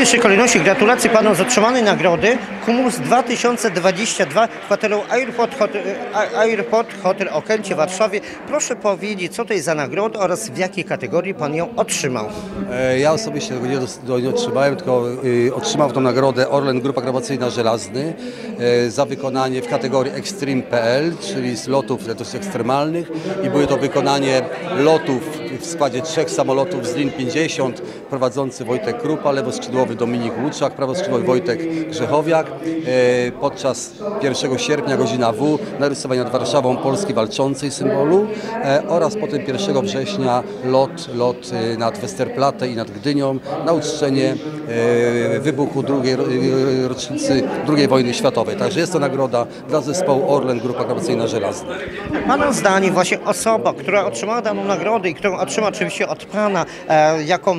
pierwszej kolejności gratulacje panu z otrzymanej nagrody Kumus 2022 kwaterą Airport Hotel Okęcie w Warszawie. Proszę powiedzieć, co to jest za nagroda oraz w jakiej kategorii pan ją otrzymał? Ja osobiście tego nie otrzymałem, tylko otrzymał tą nagrodę Orlen Grupa Akrobacyjna Żelazny za wykonanie w kategorii Extreme.pl, czyli z lotów dość ekstremalnych, i były to wykonanie lotów w składzie 3 samolotów z LIN 50, prowadzący Wojtek Krupa, lewoskrzydłowy Dominik Łuczak, prawoskrzydłowy Wojtek Grzechowiak. Podczas 1 sierpnia godzina W narysowanie nad Warszawą Polski walczącej symbolu oraz potem 1 września lot nad Westerplatte i nad Gdynią na uczczenie wybuchu rocznicy II wojny światowej. Także jest to nagroda dla zespołu Orlen Grupa Akrobacyjna Żelazna. Pana zdaniem właśnie osoba, która otrzymała daną nagrodę i którą otrzyma oczywiście od pana jako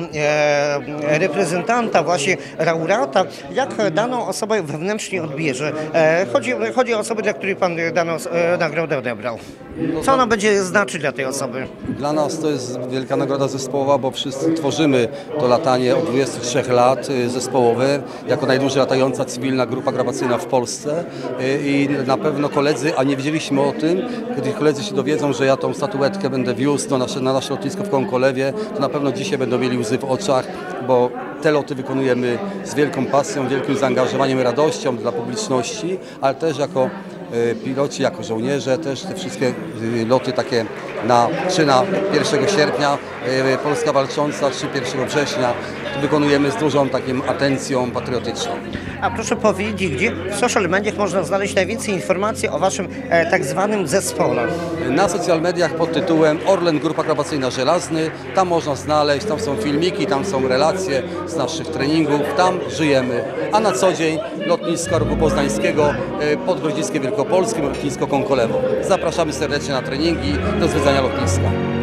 reprezentanta właśnie laureata, jak daną osobę wewnętrznie odbierze? Chodzi o osobę, dla której pan daną nagrodę odebrał. Co ona będzie znaczyć dla tej osoby? Dla nas to jest wielka nagroda zespołowa, bo wszyscy tworzymy to latanie od 23 lat zespołowe, jako najdłużej latająca cywilna grupa akrobacyjna w Polsce, i na pewno koledzy, a nie wiedzieliśmy o tym, kiedy koledzy się dowiedzą, że ja tą statuetkę będę wiózł na nasze lotnisko w Konkolewie, to na pewno dzisiaj będą mieli łzy w oczach, bo te loty wykonujemy z wielką pasją, wielkim zaangażowaniem, radością dla publiczności, ale też jako piloci, jako żołnierze, też te wszystkie loty takie czy na 1 sierpnia Polska walcząca, czy 1 września wykonujemy z dużą taką atencją patriotyczną. A proszę powiedzieć, gdzie w social mediach można znaleźć najwięcej informacji o waszym tak zwanym zespole? Na social mediach pod tytułem Orlen Grupa Akrobacyjna Żelazny. Tam można znaleźć, tam są filmiki, tam są relacje z naszych treningów, tam żyjemy. A na co dzień lotniska Ruchu Poznańskiego pod Grodziskiem Wielkopolskim, lotnisko Konkolewo. Zapraszamy serdecznie na treningi, do zwiedzania lotniska.